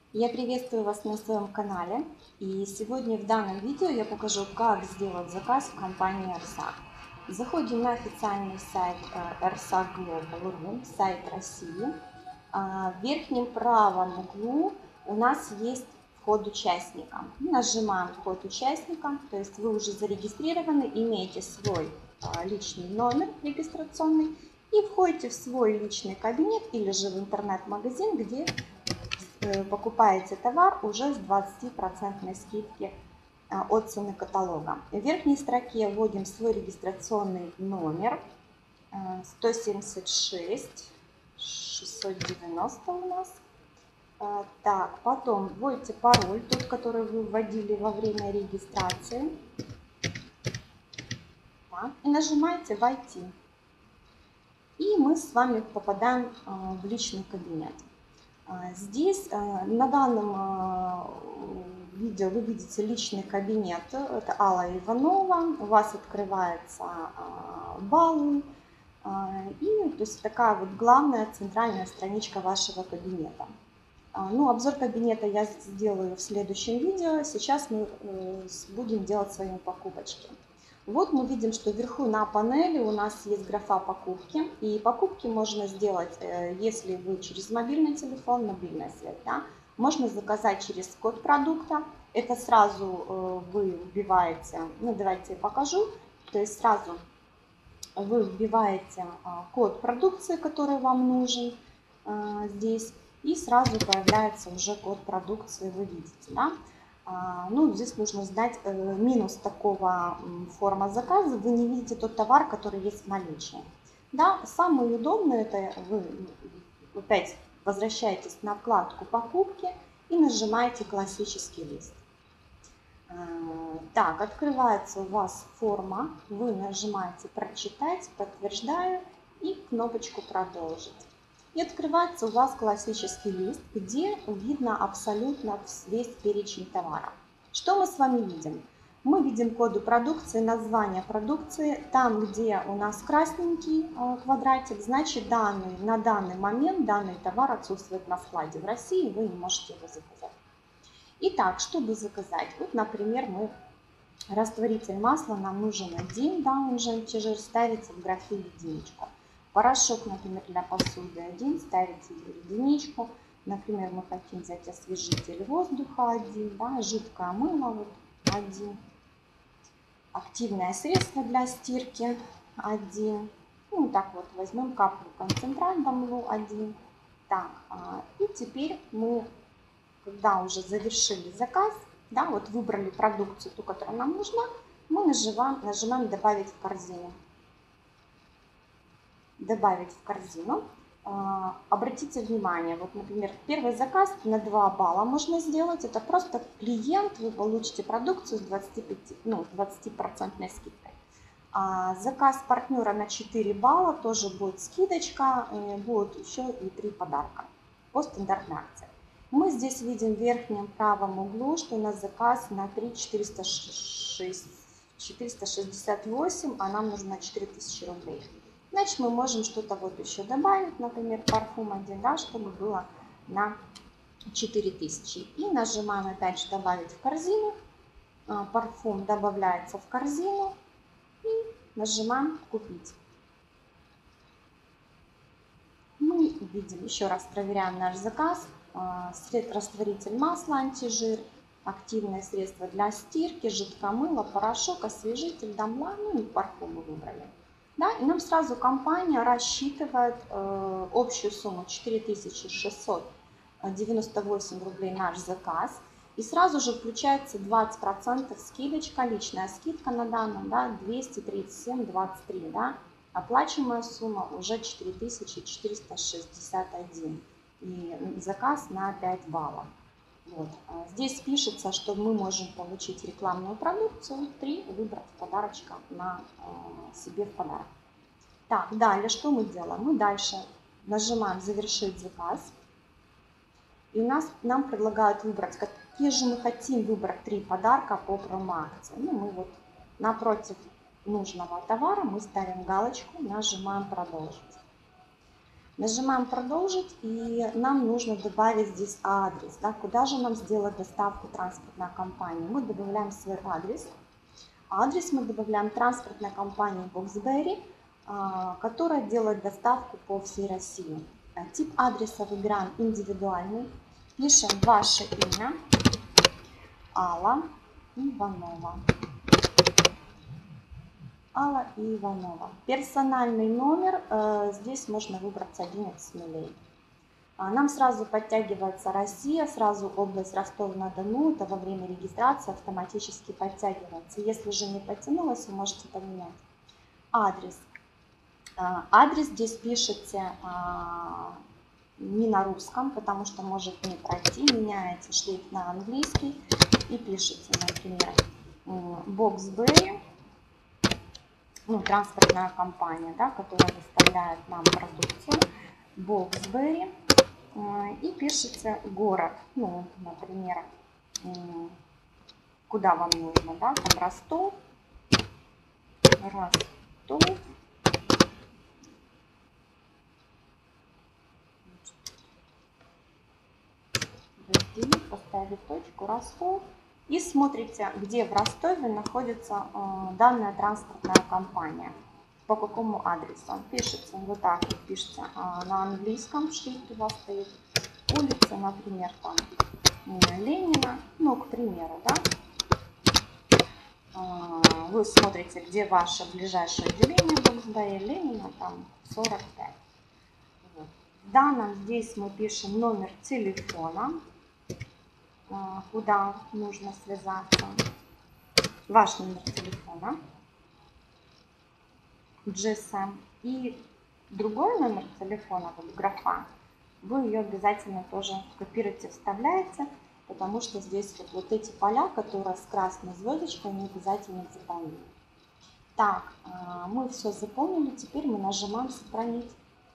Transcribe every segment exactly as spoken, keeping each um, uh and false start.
Я приветствую вас на своем канале, и сегодня в данном видео я покажу, как сделать заказ в компании Эрсак. Заходим на официальный сайт Эрсак Global, сайт России. В верхнем правом углу у нас есть вход участника. Нажимаем вход участника, то есть вы уже зарегистрированы, имеете свой личный номер регистрационный и входите в свой личный кабинет или же в интернет-магазин, где покупаете товар уже с двадцатипроцентной скидки от цены каталога. В верхней строке вводим свой регистрационный номер сто семьдесят шесть шестьсот девяносто у нас. Так, потом вводите пароль, тот, который вы вводили во время регистрации. Так, и нажимаете «Войти». И мы с вами попадаем в личный кабинет. Здесь на данном видео вы видите личный кабинет. Это Алла Иванова. У вас открывается балл. И то есть такая вот главная центральная страничка вашего кабинета. Ну, обзор кабинета я сделаю в следующем видео. Сейчас мы будем делать свои покупочки. Вот мы видим, что вверху на панели у нас есть графа покупки. И покупки можно сделать, если вы через мобильный телефон, мобильная связь, да, можно заказать через код продукта. Это сразу вы вбиваете, ну давайте я покажу. То есть сразу вы вбиваете код продукции, который вам нужен здесь. И сразу появляется уже код продукции, вы видите, да. Ну, здесь нужно знать минус такого форма заказа. Вы не видите тот товар, который есть в наличии. Да, самое удобное, это вы опять возвращаетесь на вкладку покупки и нажимаете классический лист. Так, открывается у вас форма. Вы нажимаете прочитать, подтверждаю и кнопочку продолжить. И открывается у вас классический лист, где видно абсолютно весь перечень товара. Что мы с вами видим? Мы видим коды продукции, название продукции. Там, где у нас красненький квадратик, значит данный, на данный момент данный товар отсутствует на складе в России, вы не можете его заказать. Итак, чтобы заказать, вот, например, мы растворитель масла нам нужен один, да, он же антижир, ставите в графе единичку. Порошок, например, для посуды один, ставите единичку. Например, мы хотим взять освежитель воздуха один, да, жидкое мыло вот один, активное средство для стирки один. Ну, так вот возьмем каплю концентрат домлу один. Так, и теперь мы, когда уже завершили заказ, да, вот выбрали продукцию, ту, которая нам нужна, мы нажимаем, нажимаем «Добавить в корзину». Добавить в корзину. Обратите внимание, вот, например, первый заказ на два балла можно сделать. Это просто клиент, вы получите продукцию с двадцатипроцентной скидкой. А заказ партнера на четыре балла тоже будет скидочка, будет еще и три подарка по стандартной акции. Мы здесь видим в верхнем правом углу, что у нас заказ на три четыреста шестьдесят восемь, а нам нужно четыре тысячи рублей. Значит, мы можем что-то вот еще добавить, например, парфюм один, да, чтобы было на четыре тысячи. И нажимаем опять же «Добавить в корзину». Парфюм добавляется в корзину и нажимаем «Купить». Мы видим, еще раз проверяем наш заказ. Растворитель масла антижир, активное средство для стирки, жидкое мыло, порошок, освежитель домла, ну и парфюм мы выбрали. Да, и нам сразу компания рассчитывает э, общую сумму четыре тысячи шестьсот девяносто восемь рублей наш заказ. И сразу же включается двадцать процентов скидочка, личная скидка на данном, да, двести тридцать семь двадцать три. Да. Оплачиваемая сумма уже четыре тысячи четыреста шестьдесят один. И заказ на пять баллов. Вот. Здесь пишется, что мы можем получить рекламную продукцию, три выбрать подарочка на э, себе в подарок. Так, далее что мы делаем? Мы дальше нажимаем «Завершить заказ». И у нас, нам предлагают выбрать, какие же мы хотим выбрать три подарка по промо-акции. Ну, мы вот напротив нужного товара мы ставим галочку, нажимаем «Продолжить». Нажимаем «Продолжить», и нам нужно добавить здесь адрес. Да, куда же нам сделать доставку транспортной компании? Мы добавляем свой адрес. Адрес мы добавляем транспортной компании Boxberry, которая делает доставку по всей России. Тип адреса выбираем индивидуальный. Пишем ваше имя, Алла Иванова. Алла Иванова. Персональный номер, э, здесь можно выбрать одиннадцать нулей. А нам сразу подтягивается Россия, сразу область Ростов-на-Дону, это во время регистрации автоматически подтягивается. Если же не подтянулось, вы можете поменять. Адрес. Э, адрес здесь пишите э, не на русском, потому что может не пройти, меняете шрифт на английский и пишите, например, Boxberry. Ну, транспортная компания, да, которая доставляет нам продукцию, Boxberry, и пишите город, ну, например, куда вам нужно, да, там Ростов, Ростов, поставить точку, Ростов. И смотрите, где в Ростове находится э, данная транспортная компания, по какому адресу. Пишется вот так вот, пишется э, на английском, шрифт у вас стоит, улица, например, там э, Ленина, ну, к примеру, да. Э, вы смотрите, где ваше ближайшее отделение Boxberry, Ленина, там сорок пять. Вот. В данном здесь мы пишем номер телефона, куда нужно связаться, ваш номер телефона, джи эс эм, и другой номер телефона, вот графа, вы ее обязательно тоже копируете, вставляете, потому что здесь вот, вот эти поля, которые с красной звездочкой, они обязательно заполнены. Так, мы все заполнили, теперь мы нажимаем «Сохранить».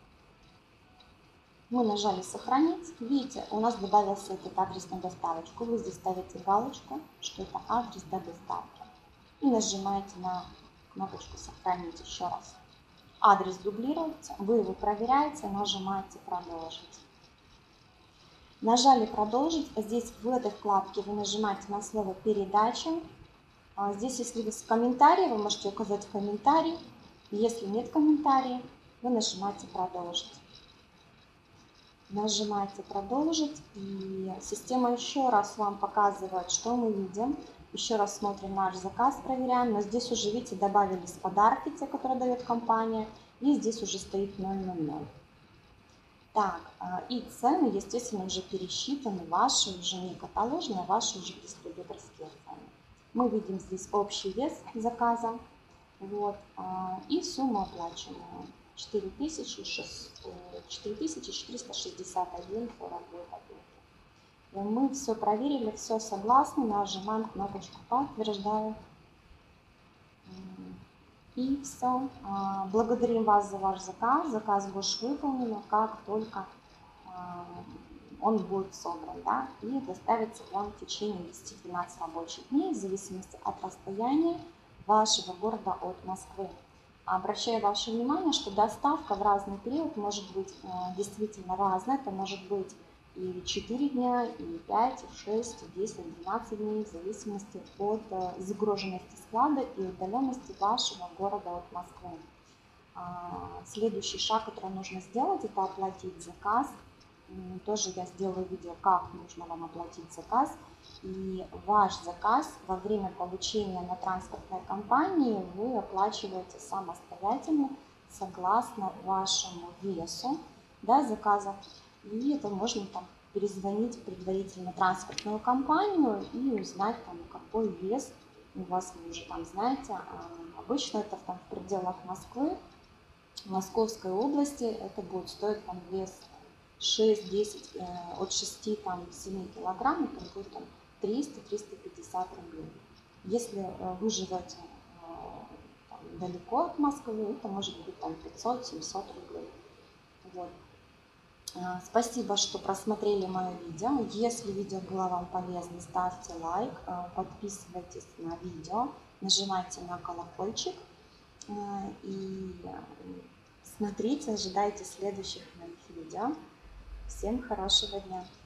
Мы нажали «Сохранить». Видите, у нас добавился этот адрес на доставочку. Вы здесь ставите галочку, что это адрес до доставки. И нажимаете на кнопочку «Сохранить» еще раз. Адрес дублируется, вы его проверяете, нажимаете «Продолжить». Нажали «Продолжить». Здесь в этой вкладке вы нажимаете на слово «Передача». Здесь, если есть комментарии, вы можете указать комментарий. Если нет комментариев, вы нажимаете «Продолжить». Нажимаете «Продолжить», и система еще раз вам показывает, что мы видим. Еще раз смотрим наш заказ, проверяем. Но здесь уже, видите, добавились подарки, те, которые дает компания. И здесь уже стоит ноль ноль ноль. Так, и цены, естественно, уже пересчитаны. Ваши уже не каталожные, ваши уже дистрибьюторские цены. Мы видим здесь общий вес заказа. Вот, и сумму оплачиваемую. четыре тысячи четыреста шестьдесят один сорок две копейки. Мы все проверили, все согласны, нажимаем кнопочку «Подтверждаю». И все. Благодарим вас за ваш заказ. Заказ будет выполнен, как только он будет собран, да, и доставится к вам в течение десяти-двенадцати рабочих дней, в зависимости от расстояния вашего города от Москвы. Обращаю ваше внимание, что доставка в разный период может быть э, действительно разная. Это может быть и четыре дня, и пять, и шесть, и десять, двенадцать дней, в зависимости от э, загруженности склада и удаленности вашего города от Москвы. А, следующий шаг, который нужно сделать, это оплатить заказ. Тоже я сделаю видео, как нужно вам оплатить заказ. И ваш заказ во время получения на транспортной компании вы оплачиваете самостоятельно, согласно вашему весу, да, заказа. И это можно там перезвонить предварительно транспортную компанию и узнать, там, какой вес у вас, вы уже там знаете. Обычно это там, в пределах Москвы, Московской области, это будет стоить там вес шесть-десять, э, от шести до семи килограмм, это будет там триста-триста пятьдесят рублей. Если э, вы живете э, там, далеко от Москвы, это может быть там пятьсот-семьсот рублей. Вот. Э, спасибо, что просмотрели мое видео. Если видео было вам полезно, ставьте лайк, э, подписывайтесь на видео, нажимайте на колокольчик э, и смотрите, ожидайте следующих моих видео. Всем хорошего дня!